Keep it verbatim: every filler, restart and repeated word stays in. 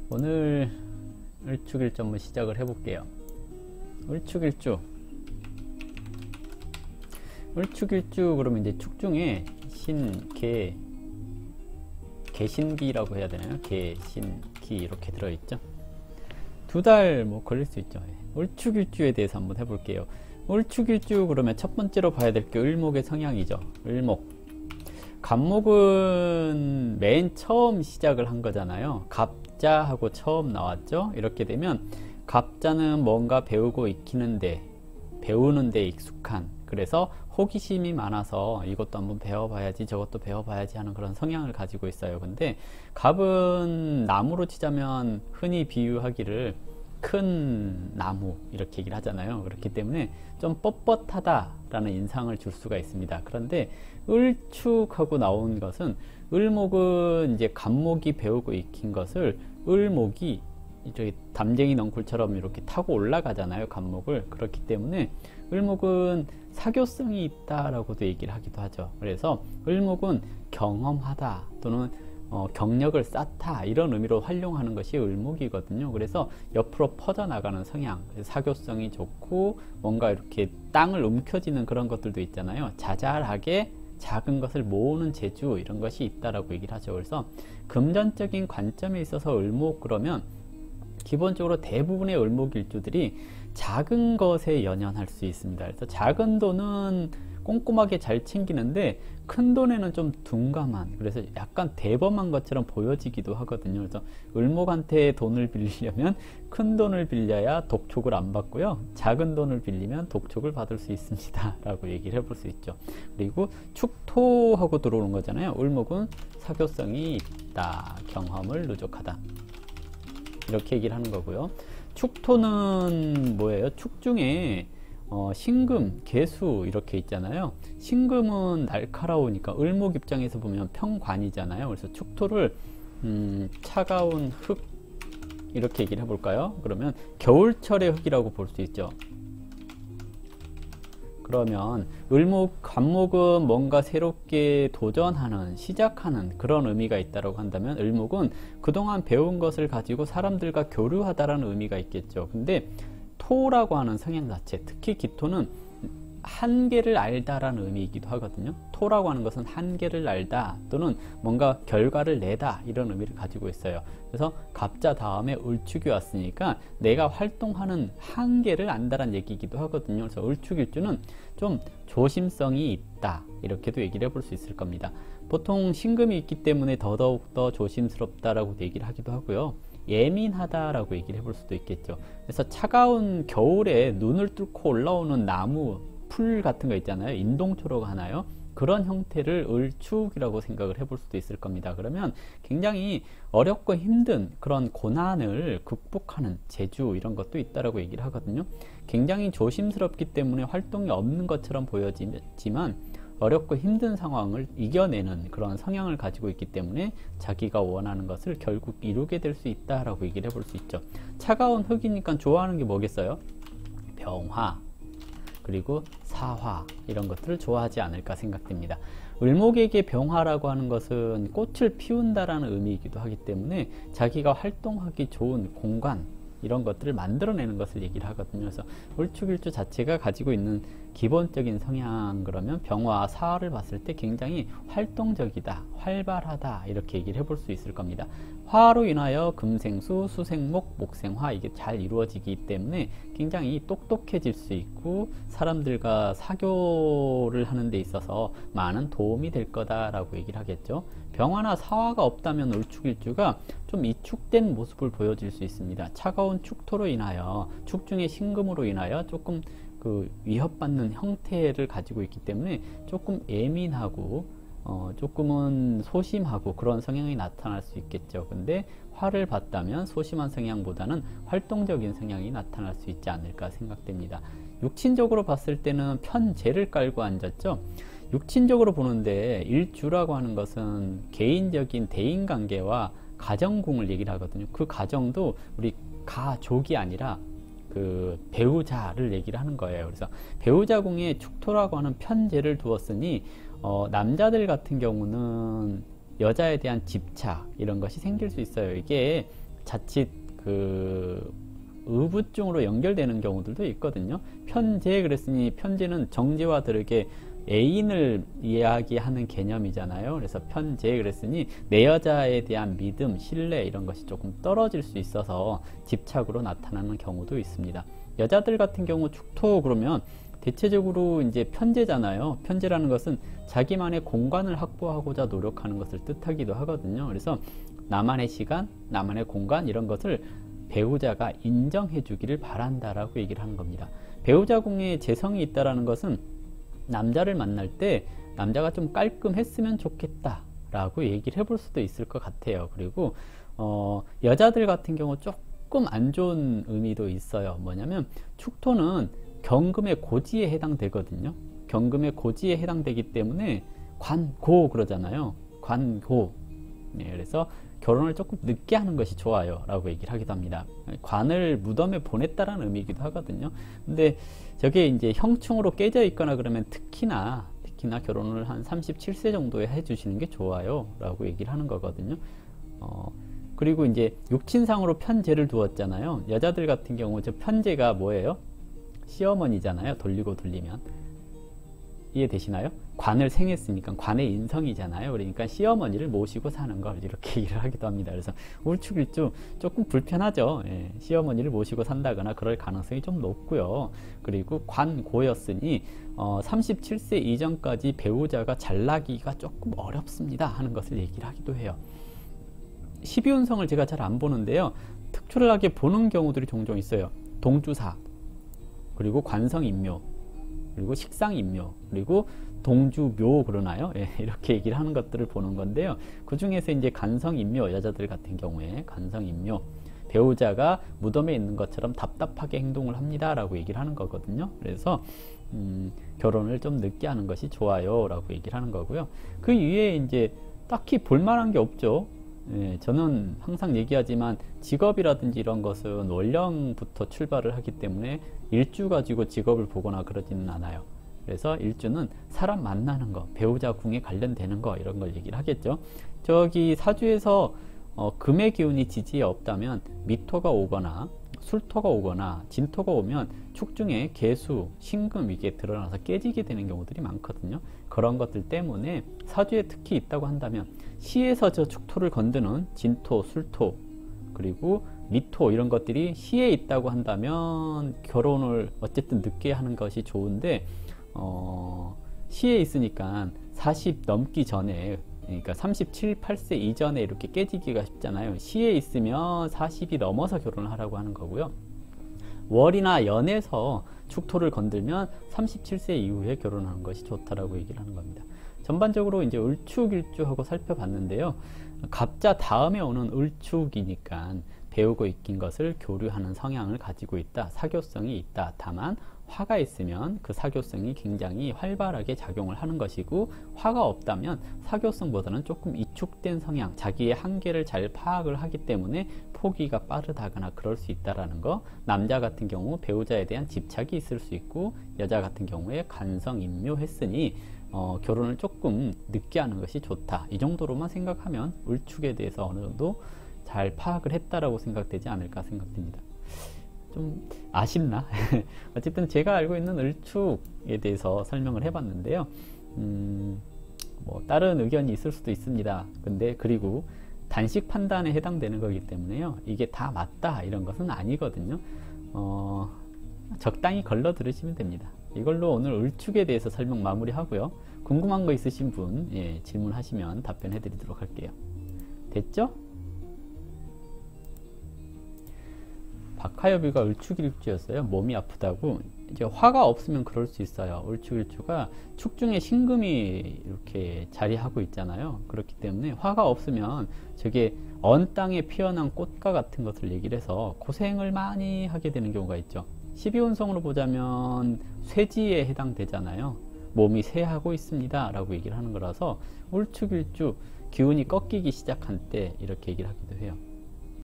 오늘 을축일주 한번 시작을 해볼게요. 을축일주 을축일주 그러면 이제 축 중에 신, 개, 개신기라고 해야 되나요? 개, 신, 기 이렇게 들어있죠. 두 달 뭐 걸릴 수 있죠. 을축일주에 대해서 한번 해볼게요. 을축일주 그러면 첫 번째로 봐야 될 게 을목의 성향이죠. 을목. 갑목은 맨 처음 시작을 한 거잖아요. 갑자하고 처음 나왔죠. 이렇게 되면 갑자는 뭔가 배우고 익히는데, 배우는 데 익숙한, 그래서 호기심이 많아서 이것도 한번 배워봐야지 저것도 배워봐야지 하는 그런 성향을 가지고 있어요. 근데 갑은 나무로 치자면 흔히 비유하기를 큰 나무 이렇게 얘기를 하잖아요. 그렇기 때문에 좀 뻣뻣하다 라는 인상을 줄 수가 있습니다. 그런데 을축하고 나온 것은, 을목은 이제 갑목이 배우고 익힌 것을 을목이 이렇게 담쟁이 넝쿨처럼 이렇게 타고 올라가잖아요. 갑목을. 그렇기 때문에 을목은 사교성이 있다라고도 얘기를 하기도 하죠. 그래서 을목은 경험하다 또는 어, 경력을 쌓다 이런 의미로 활용하는 것이 을목이거든요. 그래서 옆으로 퍼져나가는 성향, 사교성이 좋고 뭔가 이렇게 땅을 움켜쥐는 그런 것들도 있잖아요. 자잘하게 작은 것을 모으는 재주, 이런 것이 있다라고 얘기를 하죠. 그래서 금전적인 관점에 있어서 을목 그러면 기본적으로 대부분의 을목일주들이 작은 것에 연연할 수 있습니다. 그래서 작은 돈은 꼼꼼하게 잘 챙기는데 큰 돈에는 좀 둔감한, 그래서 약간 대범한 것처럼 보여지기도 하거든요. 그래서 을목한테 돈을 빌리려면 큰 돈을 빌려야 독촉을 안 받고요, 작은 돈을 빌리면 독촉을 받을 수 있습니다 라고 얘기를 해볼 수 있죠. 그리고 축토하고 들어오는 거잖아요. 을목은 사교성이 있다, 경험을 누적하다, 이렇게 얘기를 하는 거고요. 축토는 뭐예요? 축 중에 어, 신금, 개수 이렇게 있잖아요. 신금은 날카로우니까 을목 입장에서 보면 평관이잖아요. 그래서 축토를 음, 차가운 흙 이렇게 얘기를 해볼까요? 그러면 겨울철의 흙이라고 볼 수 있죠. 그러면 을목, 갑목은 뭔가 새롭게 도전하는, 시작하는 그런 의미가 있다고 한다면, 을목은 그동안 배운 것을 가지고 사람들과 교류하다라는 의미가 있겠죠. 근데 토라고 하는 성향 자체, 특히 기토는 한계를 알다라는 의미이기도 하거든요. 토라고 하는 것은 한계를 알다 또는 뭔가 결과를 내다 이런 의미를 가지고 있어요. 그래서 갑자 다음에 을축이 왔으니까 내가 활동하는 한계를 안다라는 얘기이기도 하거든요. 그래서 을축일주는 좀 조심성이 있다 이렇게도 얘기를 해볼 수 있을 겁니다. 보통 신금이 있기 때문에 더더욱 더 조심스럽다라고 얘기를 하기도 하고요, 예민하다라고 얘기를 해볼 수도 있겠죠. 그래서 차가운 겨울에 눈을 뚫고 올라오는 나무, 풀 같은 거 있잖아요. 인동초라고 하나요? 그런 형태를 을축이라고 생각을 해볼 수도 있을 겁니다. 그러면 굉장히 어렵고 힘든 그런 고난을 극복하는 재주, 이런 것도 있다라고 얘기를 하거든요. 굉장히 조심스럽기 때문에 활동이 없는 것처럼 보여지지만 어렵고 힘든 상황을 이겨내는 그런 성향을 가지고 있기 때문에 자기가 원하는 것을 결국 이루게 될 수 있다라고 얘기를 해볼 수 있죠. 차가운 흙이니까 좋아하는 게 뭐겠어요? 병화, 그리고 사화, 이런 것들을 좋아하지 않을까 생각됩니다. 을목에게 병화라고 하는 것은 꽃을 피운다라는 의미이기도 하기 때문에 자기가 활동하기 좋은 공간, 이런 것들을 만들어내는 것을 얘기를 하거든요. 그래서 을축일주 자체가 가지고 있는 기본적인 성향, 그러면 병화, 사화를 봤을 때 굉장히 활동적이다, 활발하다 이렇게 얘기를 해볼 수 있을 겁니다. 화로 인하여 금생수, 수생목, 목생화 이게 잘 이루어지기 때문에 굉장히 똑똑해질 수 있고 사람들과 사교를 하는 데 있어서 많은 도움이 될 거다라고 얘기를 하겠죠. 병화나 사화가 없다면 을축일주가 좀 이축된 모습을 보여줄 수 있습니다. 차가운 축토로 인하여, 축 중에 신금으로 인하여 조금 그 위협받는 형태를 가지고 있기 때문에 조금 예민하고 어, 조금은 소심하고 그런 성향이 나타날 수 있겠죠. 근데 화를 봤다면 소심한 성향보다는 활동적인 성향이 나타날 수 있지 않을까 생각됩니다. 육친적으로 봤을 때는 편재를 깔고 앉았죠. 육친적으로 보는데 일주라고 하는 것은 개인적인 대인관계와 가정궁을 얘기를 하거든요. 그 가정도 우리 가족이 아니라 그 배우자를 얘기를 하는 거예요. 그래서 배우자궁에 축토라고 하는 편재를 두었으니 어, 남자들 같은 경우는 여자에 대한 집착 이런 것이 생길 수 있어요. 이게 자칫 그 의부증으로 연결되는 경우들도 있거든요. 편재 그랬으니 편재는 정제와 다르게 애인을 이야기하는 개념이잖아요. 그래서 편재 그랬으니 내 여자에 대한 믿음, 신뢰 이런 것이 조금 떨어질 수 있어서 집착으로 나타나는 경우도 있습니다. 여자들 같은 경우 축토 그러면 대체적으로 이제 편재잖아요. 편재라는 것은 자기만의 공간을 확보하고자 노력하는 것을 뜻하기도 하거든요. 그래서 나만의 시간, 나만의 공간 이런 것을 배우자가 인정해 주기를 바란다라고 얘기를 하는 겁니다. 배우자 궁에 재성이 있다라는 것은 남자를 만날 때 남자가 좀 깔끔했으면 좋겠다 라고 얘기를 해볼 수도 있을 것 같아요. 그리고 어, 여자들 같은 경우 조금 안 좋은 의미도 있어요. 뭐냐면 축토는 경금의 고지에 해당되거든요. 경금의 고지에 해당되기 때문에 관고 그러잖아요. 관고. 네, 그래서 결혼을 조금 늦게 하는 것이 좋아요 라고 얘기를 하기도 합니다. 관을 무덤에 보냈다라는 의미이기도 하거든요. 근데 저게 이제 형충으로 깨져 있거나 그러면 특히나 특히나 결혼을 한 삼십칠 세 정도에 해주시는 게 좋아요 라고 얘기를 하는 거거든요. 어, 그리고 이제 육친상으로 편재를 두었잖아요. 여자들 같은 경우 저 편재가 뭐예요? 시어머니잖아요. 돌리고 돌리면 이해되시나요? 관을 생했으니까 관의 인성이잖아요. 그러니까 시어머니를 모시고 사는 걸 이렇게 얘기를 하기도 합니다. 그래서 울축일주 조금 불편하죠. 예, 시어머니를 모시고 산다거나 그럴 가능성이 좀 높고요. 그리고 관고였으니 어, 삼십칠 세 이전까지 배우자가 잘나기가 조금 어렵습니다 하는 것을 얘기를 하기도 해요. 십이운성을 제가 잘 안 보는데요. 특출나게 보는 경우들이 종종 있어요. 동주사, 그리고 관성인묘, 그리고 식상인묘, 그리고 동주묘 그러나요? 예, 이렇게 얘기를 하는 것들을 보는 건데요. 그 중에서 이제 간성인묘, 여자들 같은 경우에 간성인묘, 배우자가 무덤에 있는 것처럼 답답하게 행동을 합니다 라고 얘기를 하는 거거든요. 그래서 음, 결혼을 좀 늦게 하는 것이 좋아요 라고 얘기를 하는 거고요. 그 이외에 이제 딱히 볼만한 게 없죠. 예, 저는 항상 얘기하지만 직업이라든지 이런 것은 월령부터 출발을 하기 때문에 일주 가지고 직업을 보거나 그러지는 않아요. 그래서 일주는 사람 만나는 거, 배우자 궁에 관련되는 거 이런 걸 얘기를 하겠죠. 저기 사주에서 어, 금의 기운이 지지에 없다면 미토가 오거나 술토가 오거나 진토가 오면 축중에 개수, 신금 이게 드러나서 깨지게 되는 경우들이 많거든요. 그런 것들 때문에 사주에 특히 있다고 한다면 시에서 저 축토를 건드는 진토, 술토 그리고 미토 이런 것들이 시에 있다고 한다면 결혼을 어쨌든 늦게 하는 것이 좋은데 어, 시에 있으니까 사십 넘기 전에 그러니까 삼십칠, 팔 세 이전에 이렇게 깨지기가 쉽잖아요. 시에 있으면 사십이 넘어서 결혼을 하라고 하는 거고요. 월이나 연에서 축토를 건들면 삼십칠 세 이후에 결혼하는 것이 좋다라고 얘기를 하는 겁니다. 전반적으로 이제 을축일주하고 살펴봤는데요. 갑자 다음에 오는 을축이니까 배우고 익힌 것을 교류하는 성향을 가지고 있다. 사교성이 있다. 다만 화가 있으면 그 사교성이 굉장히 활발하게 작용을 하는 것이고 화가 없다면 사교성보다는 조금 이축된 성향, 자기의 한계를 잘 파악을 하기 때문에 포기가 빠르다거나 그럴 수 있다라는 거. 남자 같은 경우 배우자에 대한 집착이 있을 수 있고 여자 같은 경우에 간성인묘했으니 어, 결혼을 조금 늦게 하는 것이 좋다. 이 정도로만 생각하면 을축에 대해서 어느 정도 잘 파악을 했다라고 생각되지 않을까 생각됩니다. 좀 아쉽나? 어쨌든 제가 알고 있는 을축에 대해서 설명을 해봤는데요. 음, 뭐 다른 의견이 있을 수도 있습니다. 근데 그리고 단식 판단에 해당되는 거기 때문에요. 이게 다 맞다 이런 것은 아니거든요. 어, 적당히 걸러 들으시면 됩니다. 이걸로 오늘 을축에 대해서 설명 마무리하고요. 궁금한 거 있으신 분 예, 질문하시면 답변해 드리도록 할게요. 됐죠? 박하엽이가 을축일주였어요. 몸이 아프다고. 이제 화가 없으면 그럴 수 있어요. 을축일주가 축중에 신금이 이렇게 자리하고 있잖아요. 그렇기 때문에 화가 없으면 저게 언 땅에 피어난 꽃과 같은 것을 얘기를 해서 고생을 많이 하게 되는 경우가 있죠. 십이운성으로 보자면 쇠지에 해당되잖아요. 몸이 쇠하고 있습니다 라고 얘기를 하는 거라서 을축일주 기운이 꺾이기 시작한 때 이렇게 얘기를 하기도 해요.